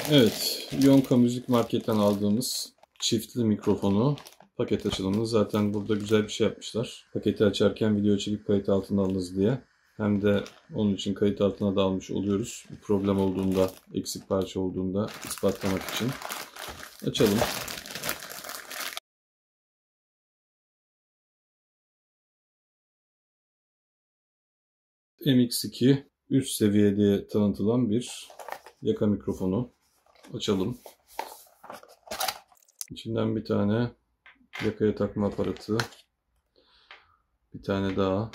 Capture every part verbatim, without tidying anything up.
Evet, Yonka Müzik Market'ten aldığımız çiftli mikrofonu paket açılımını zaten burada güzel bir şey yapmışlar. Paketi açarken video çekip kayıt altına alınız diye. Hem de onun için kayıt altına da almış oluyoruz. Bir problem olduğunda, eksik parça olduğunda ispatlamak için. Açalım. M X iki üst seviye diye tanıtılan bir yaka mikrofonu. Açalım. İçinden bir tane yakaya takma aparatı, bir tane daha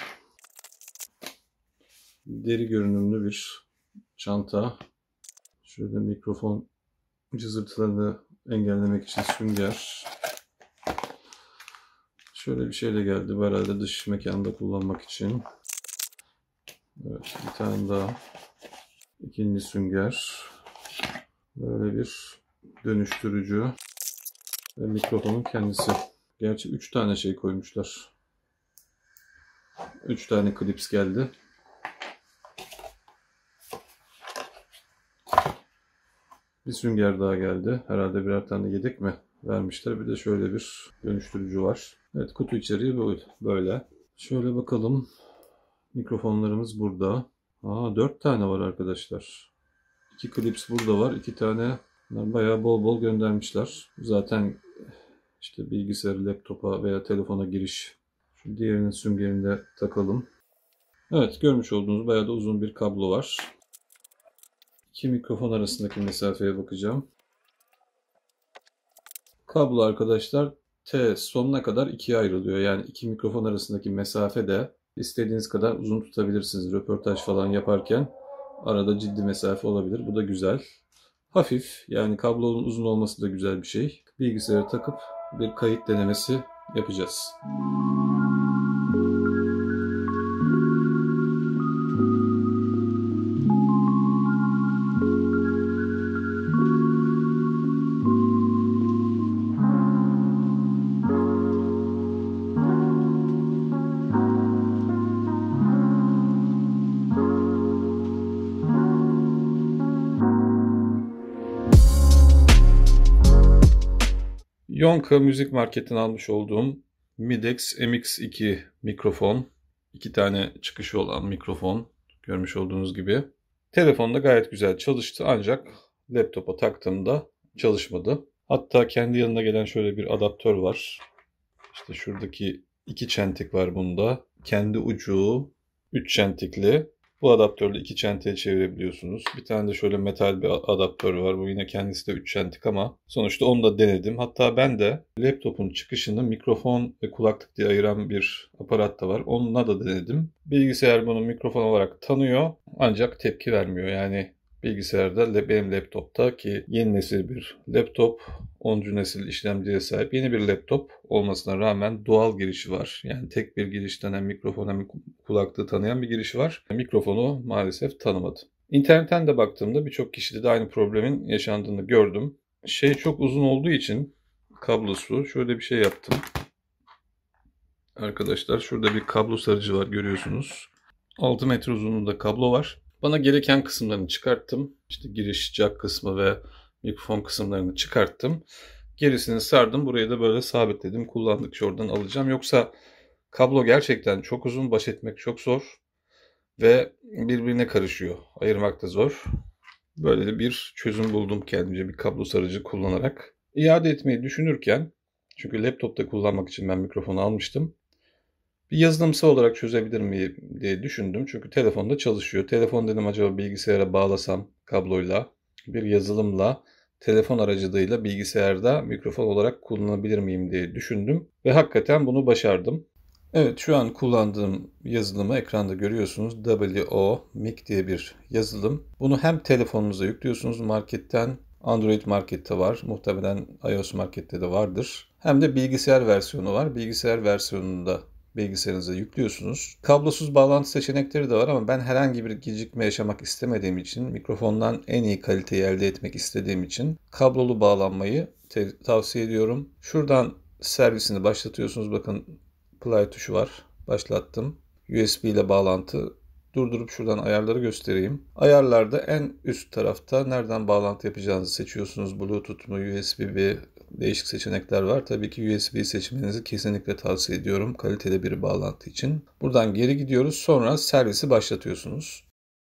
deri görünümlü bir çanta, şöyle mikrofon cızırtılarını engellemek için sünger, şöyle bir şeyle geldi herhalde dış mekanda kullanmak için. Evet, bir tane daha ikinci sünger, böyle bir dönüştürücü ve mikrofonun kendisi. Gerçi üç tane şey koymuşlar. üç tane klips geldi. Bir sünger daha geldi. Herhalde birer tane yedek mi vermişler. Bir de şöyle bir dönüştürücü var. Evet, kutu içeriği böyle. Şöyle bakalım. Mikrofonlarımız burada. Aa, dört tane var arkadaşlar. iki klips burada var. iki tane. Bunlar bayağı bol bol göndermişler. Zaten işte bilgisayar, laptopa veya telefona giriş. Şu diğerinin süngerini de takalım. Evet, görmüş olduğunuz bayağı da uzun bir kablo var. İki mikrofon arasındaki mesafeye bakacağım. Kablo arkadaşlar T sonuna kadar ikiye ayrılıyor. Yani iki mikrofon arasındaki mesafe de istediğiniz kadar uzun tutabilirsiniz. Röportaj falan yaparken arada ciddi mesafe olabilir. Bu da güzel. Hafif, yani kablonun uzun olması da güzel bir şey. Bilgisayara takıp bir kayıt denemesi yapacağız. Yonka Müzik Market'ten almış olduğum Midex M X iki mikrofon. İki tane çıkışı olan mikrofon. Görmüş olduğunuz gibi. Telefonda gayet güzel çalıştı ancak laptopa taktığımda çalışmadı. Hatta kendi yanına gelen şöyle bir adaptör var. İşte şuradaki iki çentik var bunda. Kendi ucu üç çentikli. Bu adaptörle iki çentiğe çevirebiliyorsunuz. Bir tane de şöyle metal bir adaptör var. Bu yine kendisi de üç çentik ama sonuçta onu da denedim. Hatta ben de laptopun çıkışını mikrofon ve kulaklık diye ayıran bir aparat da var. Onunla da denedim. Bilgisayar bunu mikrofon olarak tanıyor ancak tepki vermiyor. Yani bilgisayarda benim laptopta ki yeni nesil bir laptop, onuncu nesil işlemciye sahip yeni bir laptop olmasına rağmen doğal girişi var. Yani tek bir girişten hem mikrofon hem kulaklığı tanıyan bir girişi var. Mikrofonu maalesef tanımadı. İnternetten de baktığımda birçok kişide de aynı problemin yaşandığını gördüm. Şey çok uzun olduğu için kablosu şöyle bir şey yaptım. Arkadaşlar şurada bir kablo sarıcı var, görüyorsunuz. altı metre uzunluğunda kablo var. Bana gereken kısımlarını çıkarttım. İşte giriş, jack kısmı ve mikrofon kısımlarını çıkarttım. Gerisini sardım. Burayı da böyle sabitledim. Kullandıkça oradan alacağım. Yoksa kablo gerçekten çok uzun. Baş etmek çok zor. Ve birbirine karışıyor. Ayırmak da zor. Böyle de bir çözüm buldum kendimce bir kablo sarıcı kullanarak. İade etmeyi düşünürken, çünkü laptopta kullanmak için ben mikrofonu almıştım. Bir yazılımsal olarak çözebilir miyim diye düşündüm. Çünkü telefonda çalışıyor. Telefon dedim, acaba bilgisayara bağlasam kabloyla, bir yazılımla, telefon aracılığıyla bilgisayarda mikrofon olarak kullanabilir miyim diye düşündüm. Ve hakikaten bunu başardım. Evet, şu an kullandığım yazılımı ekranda görüyorsunuz. W O M I C diye bir yazılım. Bunu hem telefonunuza yüklüyorsunuz marketten. Android markette var. Muhtemelen iOS markette de vardır. Hem de bilgisayar versiyonu var. Bilgisayar versiyonunda bilgisayarınıza yüklüyorsunuz. Kablosuz bağlantı seçenekleri de var ama ben herhangi bir gecikme yaşamak istemediğim için, mikrofondan en iyi kaliteyi elde etmek istediğim için kablolu bağlanmayı tavsiye ediyorum. Şuradan servisini başlatıyorsunuz. Bakın play tuşu var. Başlattım. U S B ile bağlantı Durdurup şuradan ayarları göstereyim. Ayarlarda en üst tarafta nereden bağlantı yapacağınızı seçiyorsunuz. Bluetooth mu, U S B mi, değişik seçenekler var. Tabii ki U S B seçmenizi kesinlikle tavsiye ediyorum kaliteli bir bağlantı için. Buradan geri gidiyoruz. Sonra servisi başlatıyorsunuz.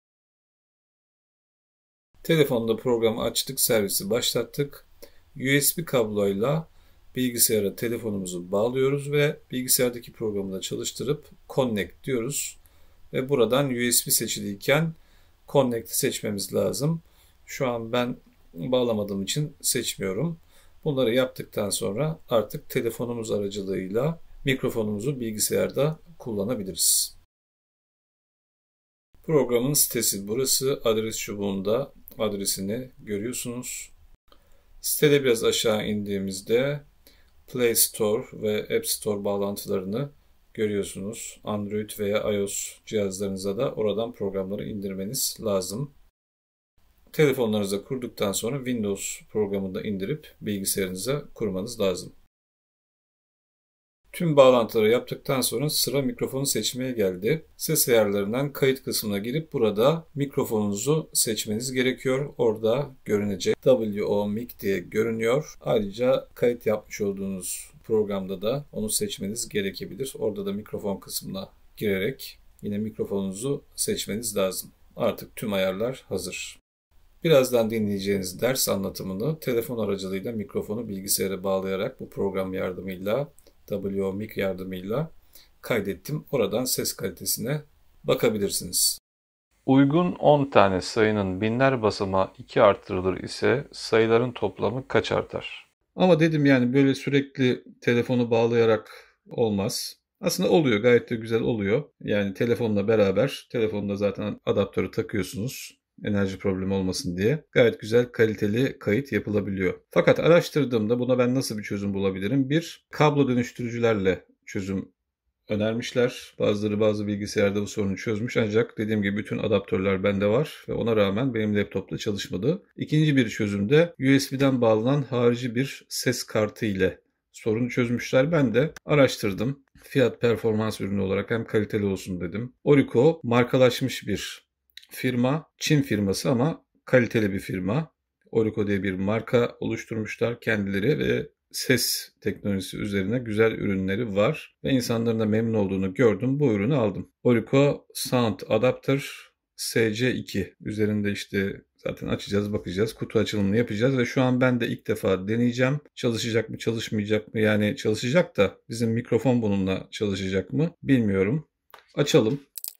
Telefonda programı açtık, servisi başlattık. U S B kabloyla bilgisayara telefonumuzu bağlıyoruz ve bilgisayardaki programı da çalıştırıp Connect diyoruz. Ve buradan U S B seçiliyken Connect'i seçmemiz lazım. Şu an ben bağlamadığım için seçmiyorum. Bunları yaptıktan sonra artık telefonumuz aracılığıyla mikrofonumuzu bilgisayarda kullanabiliriz. Programın sitesi burası. Adres çubuğunda adresini görüyorsunuz. Sitede biraz aşağı indiğimizde Play Store ve App Store bağlantılarını görüyorsunuz. Android veya iOS cihazlarınıza da oradan programları indirmeniz lazım. Telefonlarınıza kurduktan sonra Windows programını da indirip bilgisayarınıza kurmanız lazım. Tüm bağlantıları yaptıktan sonra sıra mikrofonu seçmeye geldi. Ses ayarlarından kayıt kısmına girip burada mikrofonunuzu seçmeniz gerekiyor. Orada görünecek W O Mic diye görünüyor. Ayrıca kayıt yapmış olduğunuz programda da onu seçmeniz gerekebilir. Orada da mikrofon kısmına girerek yine mikrofonunuzu seçmeniz lazım. Artık tüm ayarlar hazır. Birazdan dinleyeceğiniz ders anlatımını telefon aracılığıyla mikrofonu bilgisayara bağlayarak bu program yardımıyla W O Mic yardımıyla kaydettim. Oradan ses kalitesine bakabilirsiniz. Uygun on tane sayının binler basamağı iki artırılır ise sayıların toplamı kaç artar? Ama dedim yani böyle sürekli telefonu bağlayarak olmaz. Aslında oluyor, gayet de güzel oluyor. Yani telefonla beraber, telefonda zaten adaptörü takıyorsunuz. Enerji problemi olmasın diye gayet güzel kaliteli kayıt yapılabiliyor. Fakat araştırdığımda buna ben nasıl bir çözüm bulabilirim? Bir, kablo dönüştürücülerle çözüm önermişler. Bazıları bazı bilgisayarda bu sorunu çözmüş ancak dediğim gibi bütün adaptörler bende var ve ona rağmen benim laptopta çalışmadı. İkinci bir çözüm de U S B'den bağlanan harici bir ses kartı ile sorunu çözmüşler. Ben de araştırdım. Fiyat performans ürünü olarak hem kaliteli olsun dedim. Orico markalaşmış bir firma, Çin firması ama kaliteli bir firma. Orico diye bir marka oluşturmuşlar kendileri ve ses teknolojisi üzerine güzel ürünleri var. Ve insanların da memnun olduğunu gördüm. Bu ürünü aldım. Orico Sound Adapter S C iki üzerinde işte zaten açacağız, bakacağız. Kutu açılımını yapacağız ve şu an ben de ilk defa deneyeceğim. Çalışacak mı, çalışmayacak mı? Yani çalışacak da bizim mikrofon bununla çalışacak mı bilmiyorum. Açalım.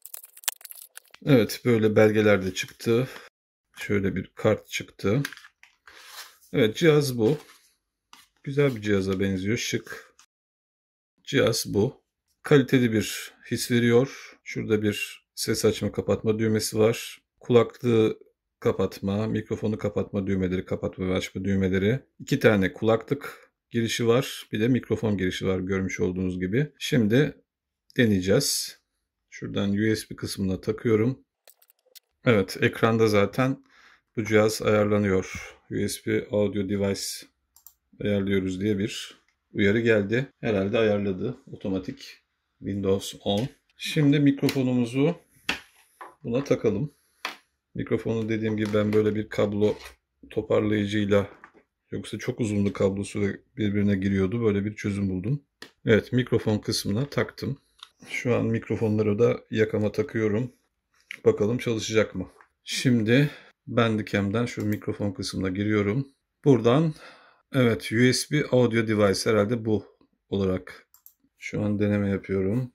Evet, böyle belgeler de çıktı. Şöyle bir kart çıktı. Evet, cihaz bu. Güzel bir cihaza benziyor. Şık. Cihaz bu. Kaliteli bir his veriyor. Şurada bir ses açma kapatma düğmesi var. Kulaklığı kapatma, mikrofonu kapatma düğmeleri, kapatma ve açma düğmeleri. İki tane kulaklık girişi var. Bir de mikrofon girişi var görmüş olduğunuz gibi. Şimdi deneyeceğiz. Şuradan U S B kısmına takıyorum. Evet, ekranda zaten bu cihaz ayarlanıyor. U S B Audio Device ayarlıyoruz diye bir uyarı geldi. Herhalde ayarladı. Otomatik Windows on. Şimdi mikrofonumuzu buna takalım. Mikrofonu dediğim gibi ben böyle bir kablo toparlayıcıyla, yoksa çok uzundu kablosu ve birbirine giriyordu. Böyle bir çözüm buldum. Evet, mikrofon kısmına taktım. Şu an mikrofonları da yakama takıyorum. Bakalım çalışacak mı? Şimdi Bandicam'den şu mikrofon kısmına giriyorum. Buradan evet, U S B Audio Device herhalde bu olarak şu an deneme yapıyorum.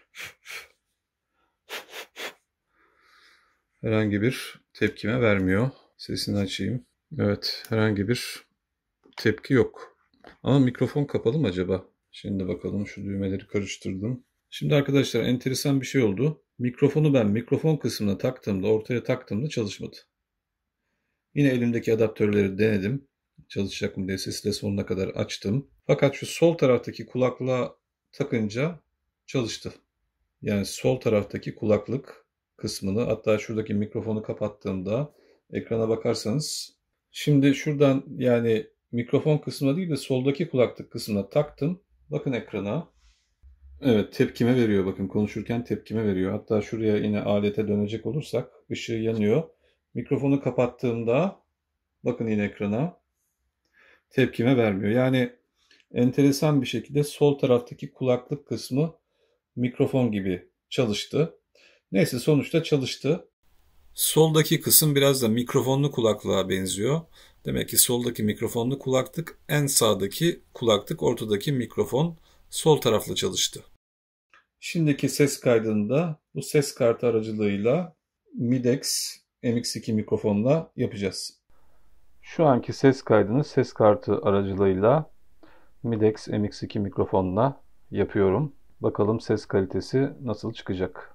Herhangi bir tepkime vermiyor. Sesini açayım. Evet, herhangi bir tepki yok. Ama mikrofon kapalı mı acaba? Şimdi bakalım, şu düğmeleri karıştırdım. Şimdi arkadaşlar enteresan bir şey oldu. Mikrofonu ben mikrofon kısmına taktığımda, ortaya taktığımda çalışmadı. Yine elimdeki adaptörleri denedim. Çalışacak mı diye sesle sonuna kadar açtım. Fakat şu sol taraftaki kulaklığa takınca çalıştı. Yani sol taraftaki kulaklık kısmını, hatta şuradaki mikrofonu kapattığımda ekrana bakarsanız, şimdi şuradan yani mikrofon kısmına değil de soldaki kulaklık kısmına taktım. Bakın ekrana. Evet, tepkime veriyor. Bakın konuşurken tepkime veriyor. Hatta şuraya yine alete dönecek olursak ışığı yanıyor. Mikrofonu kapattığımda bakın yine ekrana tepkime vermiyor. Yani enteresan bir şekilde sol taraftaki kulaklık kısmı mikrofon gibi çalıştı. Neyse sonuçta çalıştı. Soldaki kısım biraz da mikrofonlu kulaklığa benziyor. Demek ki soldaki mikrofonlu kulaklık, en sağdaki kulaklık, ortadaki mikrofon sol tarafla çalıştı. Şimdiki ses kaydını bu ses kartı aracılığıyla Midex M X iki mikrofonla yapacağız. Şu anki ses kaydını ses kartı aracılığıyla Midex M X iki mikrofonla yapıyorum. Bakalım ses kalitesi nasıl çıkacak.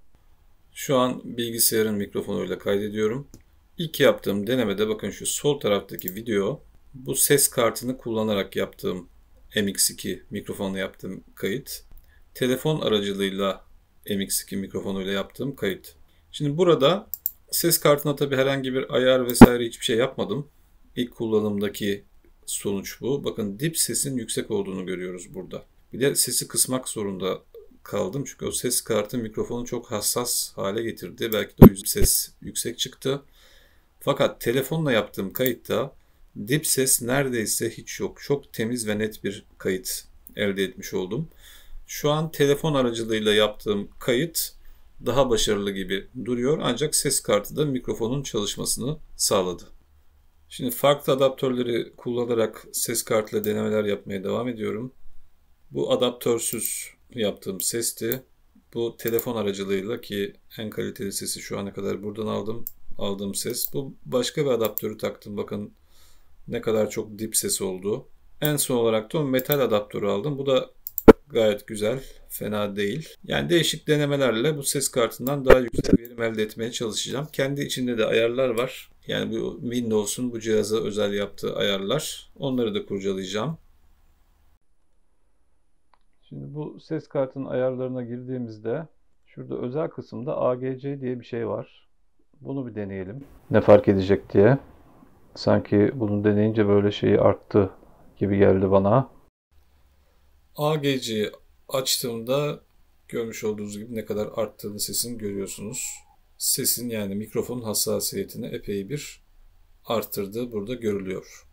Şu an bilgisayarın mikrofonuyla kaydediyorum. İlk yaptığım denemede bakın şu sol taraftaki video, bu ses kartını kullanarak yaptığım M X iki mikrofonla yaptığım kayıt. Telefon aracılığıyla M X iki mikrofonuyla yaptığım kayıt. Şimdi burada ses kartına tabi herhangi bir ayar vesaire hiçbir şey yapmadım. İlk kullanımdaki sonuç bu. Bakın dip sesin yüksek olduğunu görüyoruz burada. Bir de sesi kısmak zorunda kaldım. Çünkü o ses kartı mikrofonu çok hassas hale getirdi. Belki de o yüzden ses yüksek çıktı. Fakat telefonla yaptığım kayıtta dip ses neredeyse hiç yok. Çok temiz ve net bir kayıt elde etmiş oldum. Şu an telefon aracılığıyla yaptığım kayıt daha başarılı gibi duruyor. Ancak ses kartı da mikrofonun çalışmasını sağladı. Şimdi farklı adaptörleri kullanarak ses kartıyla denemeler yapmaya devam ediyorum. Bu adaptörsüz yaptığım sesti. Bu telefon aracılığıyla, ki en kaliteli sesi şu ana kadar buradan aldım. Aldığım ses. Bu başka bir adaptörü taktım. Bakın ne kadar çok dip ses oldu. En son olarak da o metal adaptörü aldım. Bu da gayet güzel. Fena değil. Yani değişik denemelerle bu ses kartından daha yüksek verim elde etmeye çalışacağım. Kendi içinde de ayarlar var. Yani bu Windows'un bu cihaza özel yaptığı ayarlar. Onları da kurcalayacağım. Şimdi bu ses kartının ayarlarına girdiğimizde şurada özel kısımda A G C diye bir şey var. Bunu bir deneyelim. Ne fark edecek diye. Sanki bunu deneyince böyle şeyi arttı gibi geldi bana. A G C'yi açtığımda görmüş olduğunuz gibi ne kadar arttığını sesin görüyorsunuz. Sesin, yani mikrofonun hassasiyetini epey bir arttırdığı burada görülüyor.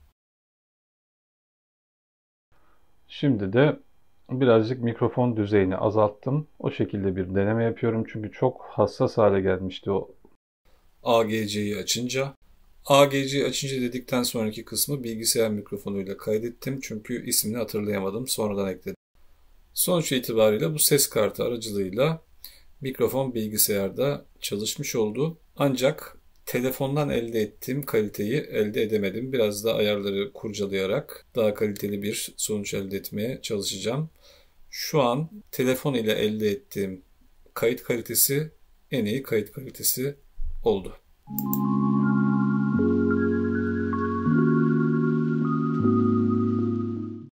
Şimdi de birazcık mikrofon düzeyini azalttım. O şekilde bir deneme yapıyorum. Çünkü çok hassas hale gelmişti o A G C'yi açınca. A G C'yi açınca dedikten sonraki kısmı bilgisayar mikrofonuyla kaydettim. Çünkü ismini hatırlayamadım. Sonradan ekledim. Sonuç itibariyle bu ses kartı aracılığıyla mikrofon bilgisayarda çalışmış oldu. Ancak telefondan elde ettiğim kaliteyi elde edemedim. Biraz da ayarları kurcalayarak daha kaliteli bir sonuç elde etmeye çalışacağım. Şu an telefon ile elde ettiğim kayıt kalitesi en iyi kayıt kalitesi oldu.